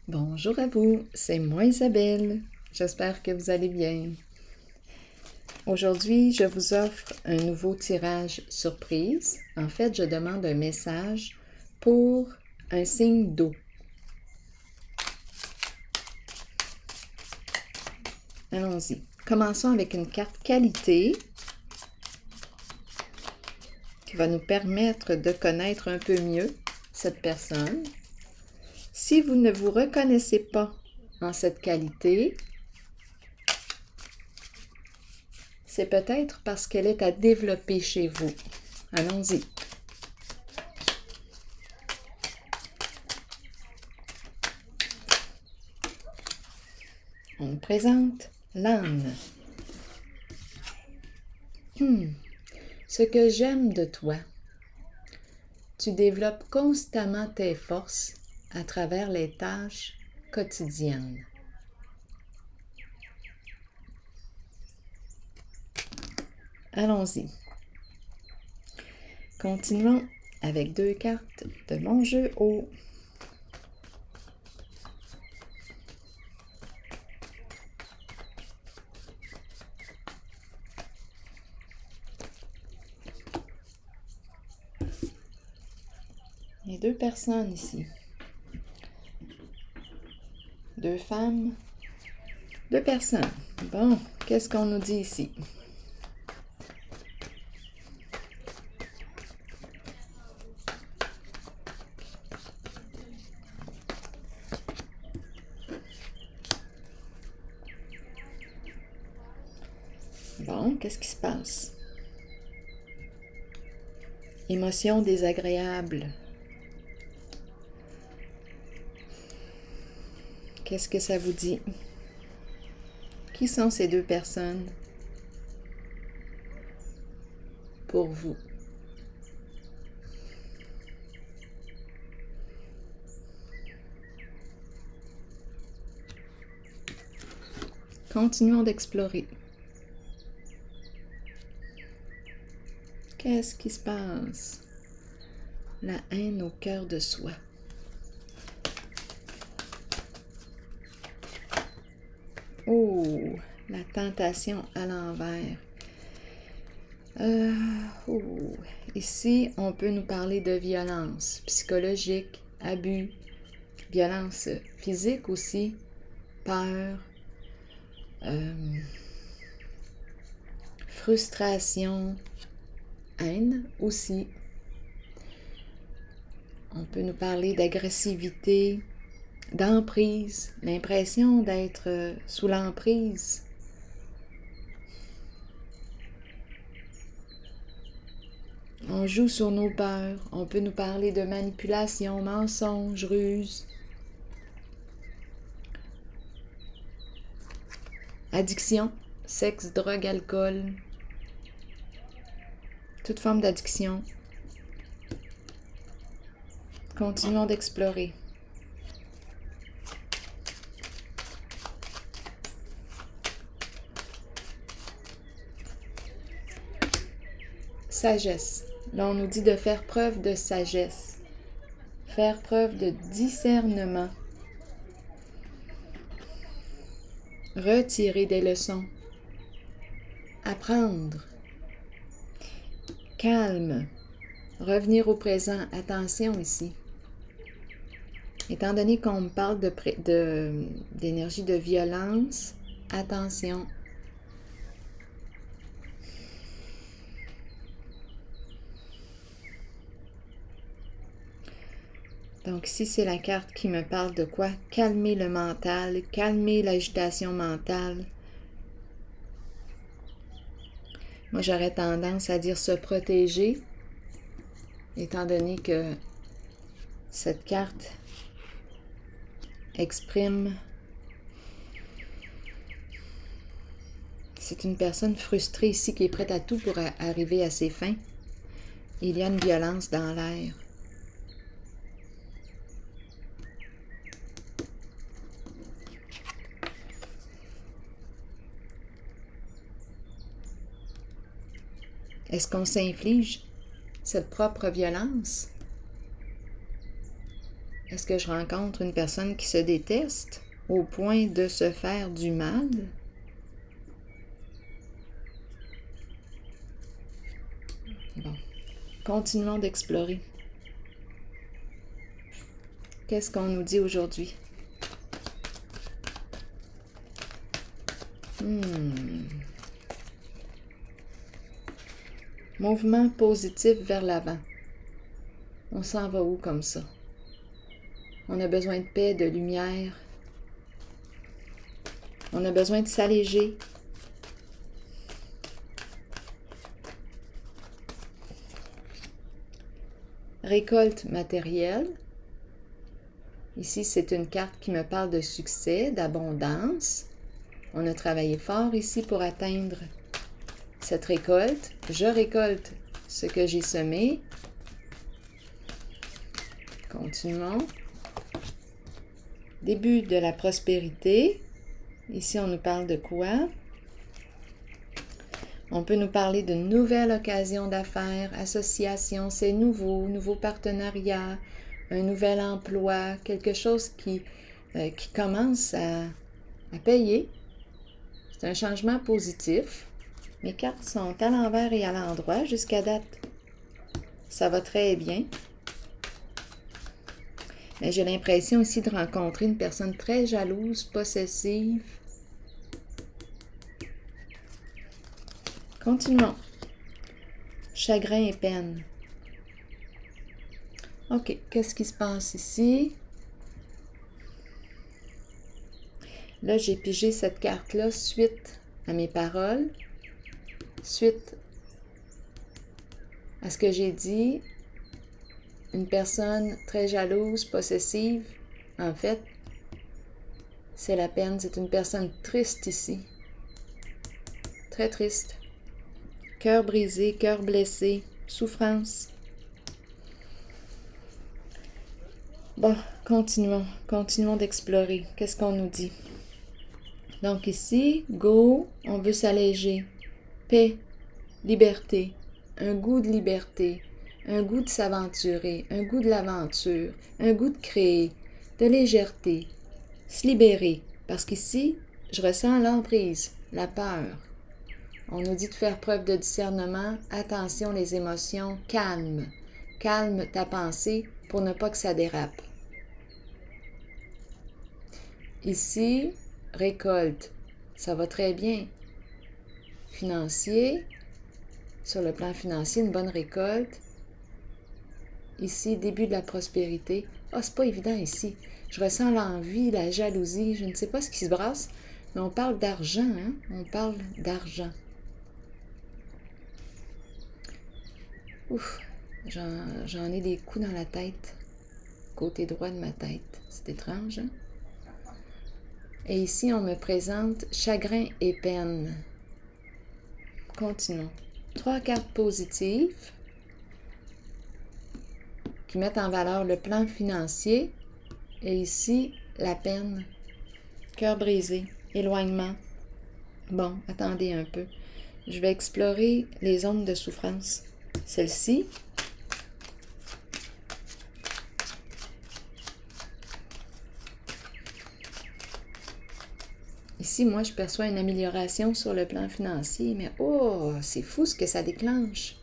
Bonjour à vous, c'est moi Isabelle. J'espère que vous allez bien. Aujourd'hui, je vous offre un nouveau tirage surprise. En fait, je demande un message pour un signe d'eau. Allons-y. Commençons avec une carte qualité qui va nous permettre de connaître un peu mieux cette personne. Si vous ne vous reconnaissez pas en cette qualité, c'est peut-être parce qu'elle est à développer chez vous. Allons-y. On me présente l'âne. Ce que j'aime de toi, tu développes constamment tes forces à travers les tâches quotidiennes. Allons-y. Continuons avec 2 cartes de mon jeu haut. Il y a 2 personnes ici. 2 femmes, 2 personnes. Bon, qu'est-ce qu'on nous dit ici? Bon, qu'est-ce qui se passe? Émotions désagréables. Qu'est-ce que ça vous dit? Qui sont ces 2 personnes pour vous? Continuons d'explorer. Qu'est-ce qui se passe? La haine au cœur de soi. Oh, la tentation à l'envers. Ici, on peut nous parler de violence psychologique, abus, violence physique aussi, peur, frustration, haine aussi. On peut nous parler d'agressivité, d'emprise, l'impression d'être sous l'emprise. On joue sur nos peurs. On peut nous parler de manipulation, mensonge, ruse. Addiction, sexe, drogue, alcool. Toute forme d'addiction. Continuons d'explorer. Sagesse. Là, on nous dit de faire preuve de sagesse. Faire preuve de discernement. Retirer des leçons. Apprendre. Calme. Revenir au présent. Attention ici. Étant donné qu'on me parle d'énergie de violence, attention. Donc ici, c'est la carte qui me parle de quoi? Calmer le mental, calmer l'agitation mentale. Moi, j'aurais tendance à dire se protéger, étant donné que cette carte exprime... C'est une personne frustrée ici qui est prête à tout pour arriver à ses fins. Il y a une violence dans l'air. Est-ce qu'on s'inflige cette propre violence? Est-ce que je rencontre une personne qui se déteste au point de se faire du mal? Bon, continuons d'explorer. Qu'est-ce qu'on nous dit aujourd'hui? Mouvement positif vers l'avant. On s'en va où comme ça? On a besoin de paix, de lumière. On a besoin de s'alléger. Récolte matérielle. Ici, c'est une carte qui me parle de succès, d'abondance. On a travaillé fort ici pour atteindre cette récolte. Je récolte ce que j'ai semé. Continuons. Début de la prospérité. Ici, on nous parle de quoi? On peut nous parler d'une nouvelle occasion d'affaires, association, c'est nouveau partenariat, un nouvel emploi, quelque chose qui commence à payer. C'est un changement positif. Mes cartes sont à l'envers et à l'endroit jusqu'à date. Ça va très bien. Mais j'ai l'impression aussi de rencontrer une personne très jalouse, possessive. Continuons. Chagrin et peine. OK, qu'est-ce qui se passe ici? Là, j'ai pigé cette carte-là suite à mes paroles, suite à ce que j'ai dit. Une personne très jalouse, possessive, en fait, c'est la peine. C'est une personne triste ici. Très triste. Cœur brisé, cœur blessé, souffrance. Bon, continuons d'explorer. Qu'est-ce qu'on nous dit? Donc ici, go, on veut s'alléger. Paix, liberté, un goût de liberté, un goût de s'aventurer, un goût de l'aventure, un goût de créer, de légèreté, se libérer. Parce qu'ici, je ressens l'emprise, la peur. On nous dit de faire preuve de discernement, attention les émotions, calme. Calme ta pensée pour ne pas que ça dérape. Ici, récolte, ça va très bien. Financier, sur le plan financier, une bonne récolte. Ici, début de la prospérité. Ah, c'est pas évident ici. Je ressens l'envie, la jalousie, je ne sais pas ce qui se brasse, mais on parle d'argent, hein? On parle d'argent. Ouf, j'en ai des coups dans la tête, côté droit de ma tête. C'est étrange, hein? Et ici, on me présente chagrin et peine. Continuons. 3 cartes positives qui mettent en valeur le plan financier. Et ici, la peine, cœur brisé, éloignement. Bon, attendez un peu. Je vais explorer les zones de souffrance. Celle-ci. Ici, moi, je perçois une amélioration sur le plan financier, mais oh, c'est fou ce que ça déclenche.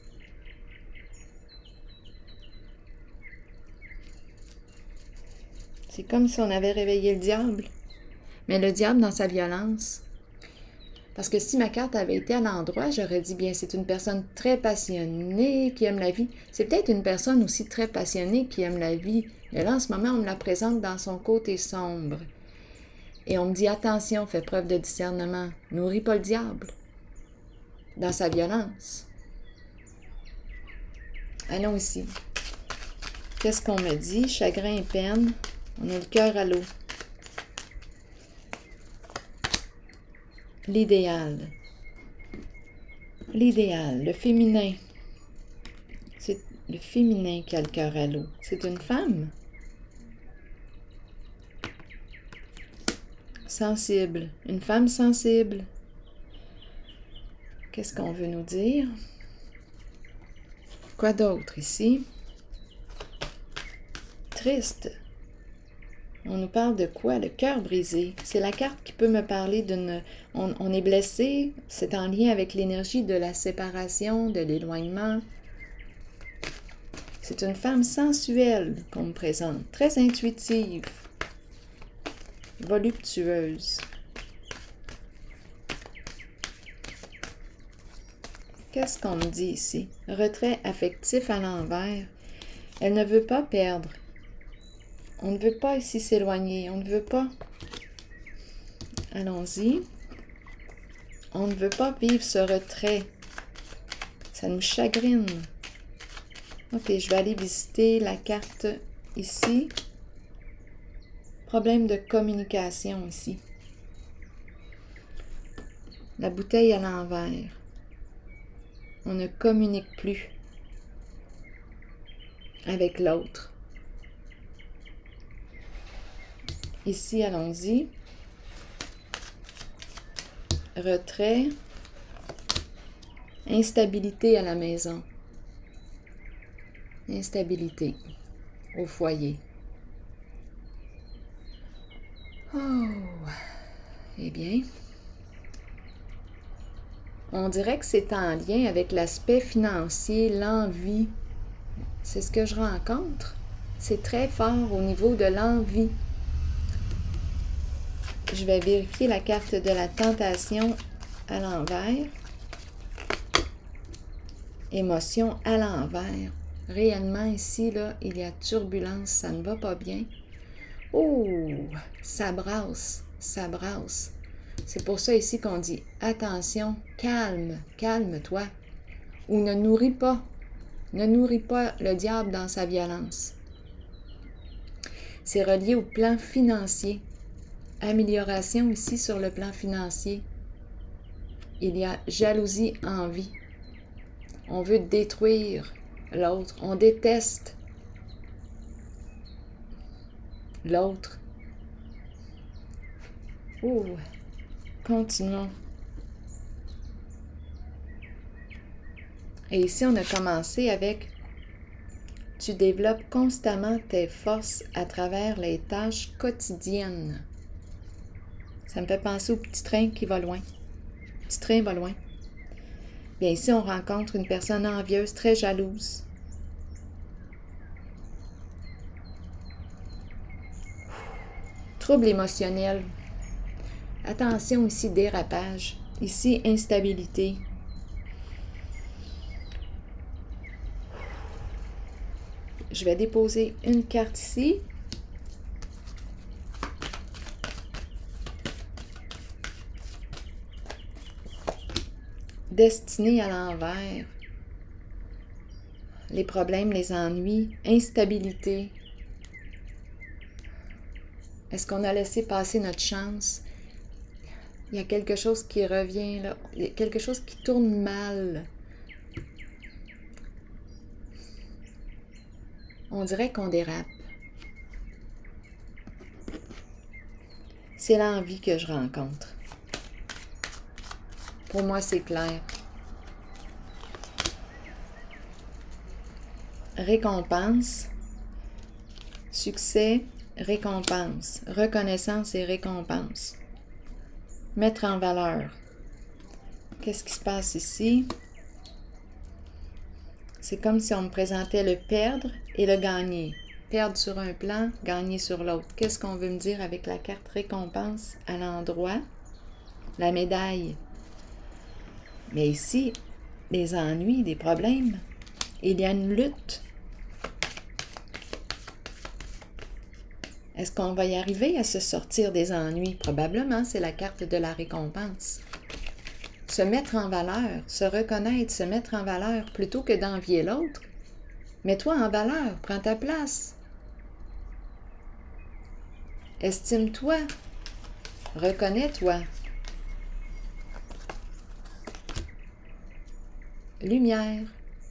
C'est comme si on avait réveillé le diable. Mais le diable dans sa violence. Parce que si ma carte avait été à l'endroit, j'aurais dit, bien, c'est une personne très passionnée qui aime la vie. C'est peut-être une personne aussi très passionnée qui aime la vie. Mais là, en ce moment, on me la présente dans son côté sombre. Et on me dit, attention, fais preuve de discernement. Nourris pas le diable dans sa violence. Allons ici. Qu'est-ce qu'on me dit? Chagrin et peine. On a le cœur à l'eau. L'idéal. L'idéal, le féminin. C'est le féminin qui a le cœur à l'eau. C'est une femme. Sensible. Une femme sensible. Qu'est-ce qu'on veut nous dire? Quoi d'autre ici? Triste. On nous parle de quoi? Le cœur brisé. C'est la carte qui peut me parler d'une... On est blessé, c'est en lien avec l'énergie de la séparation, de l'éloignement. C'est une femme sensuelle qu'on me présente, très intuitive, voluptueuse. Qu'est-ce qu'on me dit ici? Retrait affectif à l'envers. Elle ne veut pas perdre. On ne veut pas ici s'éloigner. On ne veut pas. Allons-y. On ne veut pas vivre ce retrait. Ça nous chagrine. Ok, je vais aller visiter la carte ici. Problème de communication ici. La bouteille à l'envers. On ne communique plus avec l'autre. Ici, allons-y. Retrait. Instabilité à la maison. Instabilité au foyer. Oh! Eh bien, on dirait que c'est en lien avec l'aspect financier, l'envie. C'est ce que je rencontre. C'est très fort au niveau de l'envie. Je vais vérifier la carte de la tentation à l'envers. Émotion à l'envers. Réellement, ici, là, il y a turbulence, ça ne va pas bien. Oh! Ça brasse, ça brasse. C'est pour ça ici qu'on dit « Attention, calme, calme-toi » ou « Ne nourris pas le diable dans sa violence ». C'est relié au plan financier. Amélioration ici sur le plan financier. Il y a jalousie, envie. On veut détruire l'autre. On déteste l'autre. Oh! Continuons. Et ici, on a commencé avec « Tu développes constamment tes forces à travers les tâches quotidiennes. » Ça me fait penser au petit train qui va loin. Le petit train va loin. Bien, ici, on rencontre une personne envieuse, très jalouse. Trouble émotionnel. Attention ici, dérapage. Ici, instabilité. Je vais déposer une carte ici. Destinée à l'envers. Les problèmes, les ennuis, instabilité. Est-ce qu'on a laissé passer notre chance? Il y a quelque chose qui revient là. Il y a quelque chose qui tourne mal. On dirait qu'on dérape. C'est l'envie que je rencontre. Pour moi, c'est clair. Récompense, succès, récompense, reconnaissance et récompense. Mettre en valeur. Qu'est-ce qui se passe ici? C'est comme si on me présentait le perdre et le gagner. Perdre sur un plan, gagner sur l'autre. Qu'est-ce qu'on veut me dire avec la carte récompense à l'endroit? La médaille. Mais ici, les ennuis, les problèmes, il y a une lutte. Est-ce qu'on va y arriver à se sortir des ennuis? Probablement, c'est la carte de la récompense. Se mettre en valeur, se reconnaître, se mettre en valeur, plutôt que d'envier l'autre. Mets-toi en valeur, prends ta place. Estime-toi, reconnais-toi. Lumière.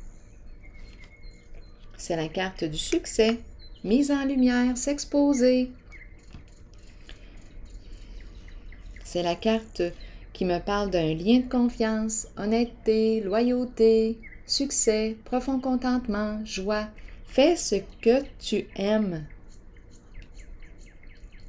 C'est la carte du succès. Mise en lumière, s'exposer. C'est la carte qui me parle d'un lien de confiance, honnêteté, loyauté, succès, profond contentement, joie. Fais ce que tu aimes.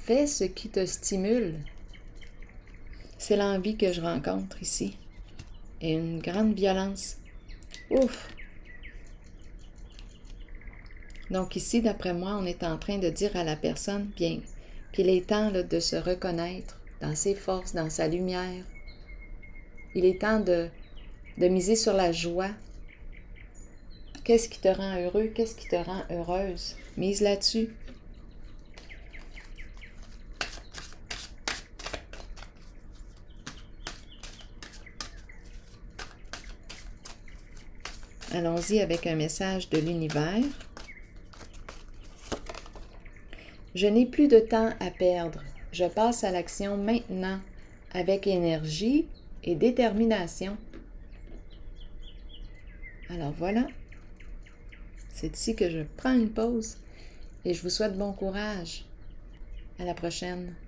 Fais ce qui te stimule. C'est l'envie que je rencontre ici. Et une grande violence. Ouf! Donc ici, d'après moi, on est en train de dire à la personne, bien, qu'il est temps là, de se reconnaître dans ses forces, dans sa lumière. Il est temps de miser sur la joie. Qu'est-ce qui te rend heureux? Qu'est-ce qui te rend heureuse? Mise là-dessus. Allons-y avec un message de l'univers. Je n'ai plus de temps à perdre. Je passe à l'action maintenant avec énergie et détermination. Alors voilà, c'est ici que je prends une pause et je vous souhaite bon courage. À la prochaine.